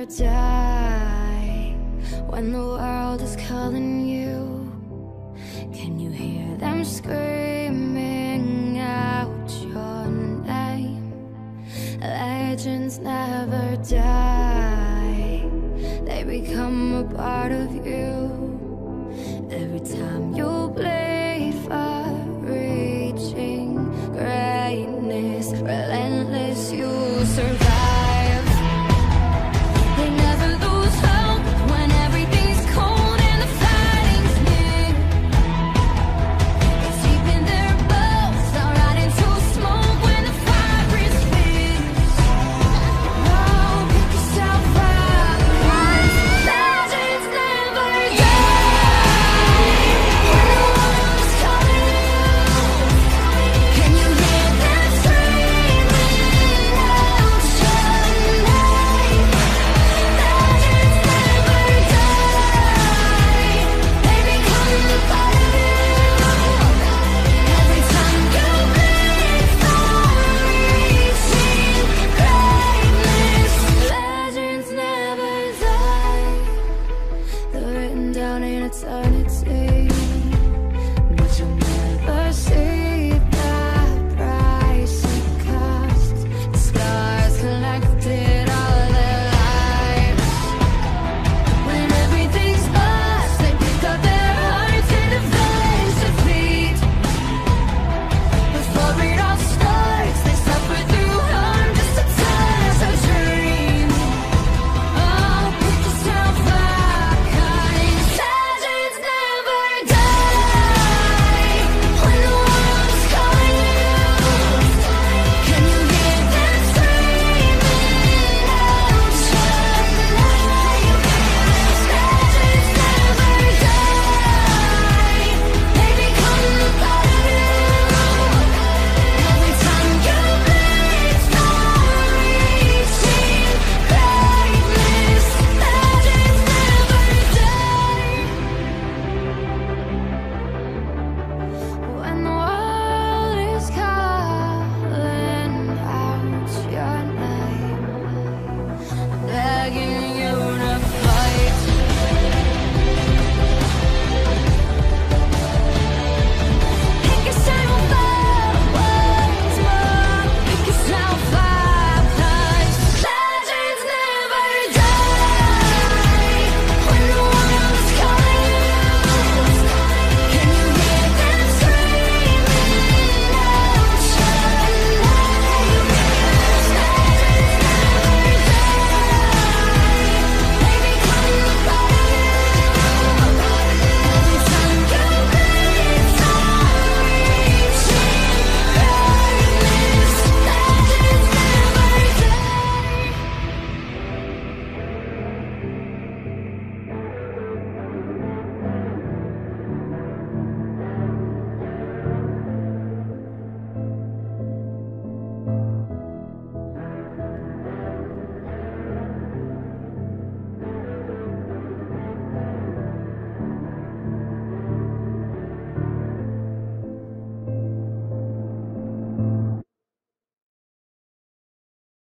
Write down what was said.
never die. When the world is calling you, can you hear them screaming out your name? Legends never die, they become a part of you. Every time you bleed for reaching greatness, relentless, you survive. They never lose hope when everything's cold and the fighting's near. It's deep in their bones, they'll ride into smoke when the fire is fierce. No, pick yourself up, 'cause legends never die. When the world is calling you, can you hear them screaming out your name? Legends never die, they become a part of you. Every time you bleed for reaching greatness, legends never die. They're written down in eternity.